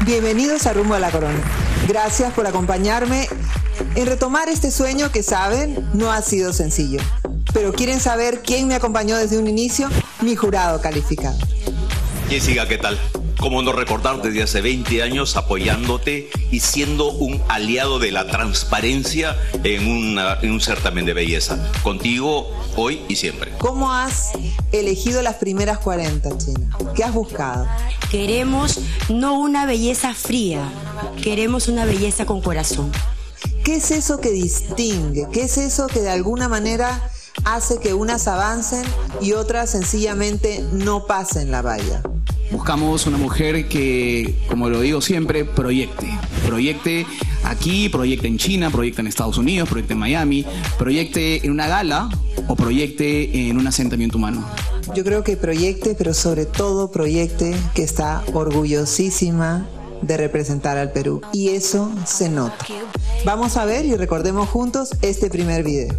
Bienvenidos a Rumbo a la Corona. Gracias por acompañarme en retomar este sueño que, saben, no ha sido sencillo. Pero ¿quieren saber quién me acompañó desde un inicio? Mi jurado calificado. Jessica, ¿qué tal? ¿Cómo no recordar desde hace 20 años apoyándote y siendo un aliado de la transparencia en un certamen de belleza? Contigo, hoy y siempre. ¿Cómo has elegido las primeras 40, China? ¿Qué has buscado? Queremos no una belleza fría, queremos una belleza con corazón. ¿Qué es eso que distingue? ¿Qué es eso que de alguna manera hace que unas avancen y otras sencillamente no pasen la valla? Buscamos una mujer que, como lo digo siempre, proyecte aquí, proyecte en China, proyecte en Estados Unidos, proyecte en Miami, proyecte en una gala o proyecte en un asentamiento humano. Yo creo que proyecte, pero sobre todo proyecte que está orgullosísima de representar al Perú. Y eso se nota. Vamos a ver y recordemos juntos este primer video.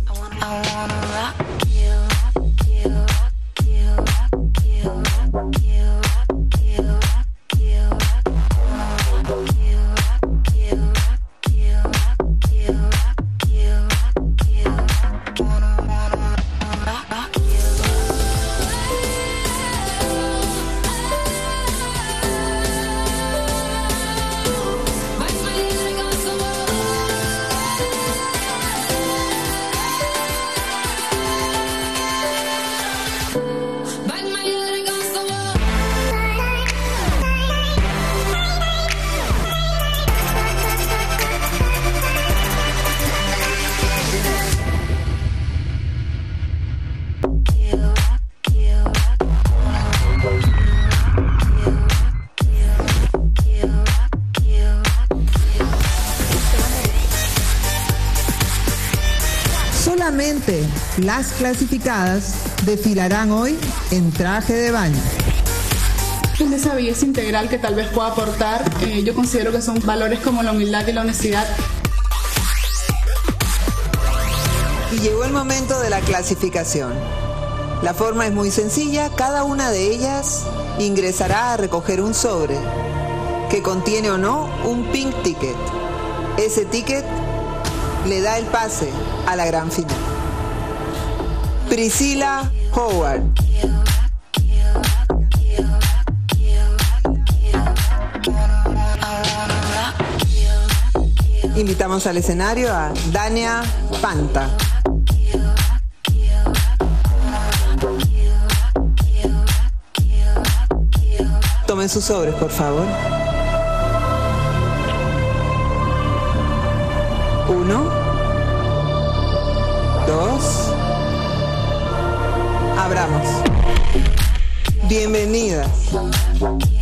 Solamente las clasificadas desfilarán hoy en traje de baño. De esa belleza integral que tal vez pueda aportar, yo considero que son valores como la humildad y la honestidad. Y llegó el momento de la clasificación. La forma es muy sencilla, cada una de ellas ingresará a recoger un sobre que contiene o no un pink ticket. Ese ticket le da el pase a la gran final. Priscilla Howard. Invitamos al escenario a Dania Panta. Tomen sus sobres, por favor. 1, 2, abramos. Bienvenidas.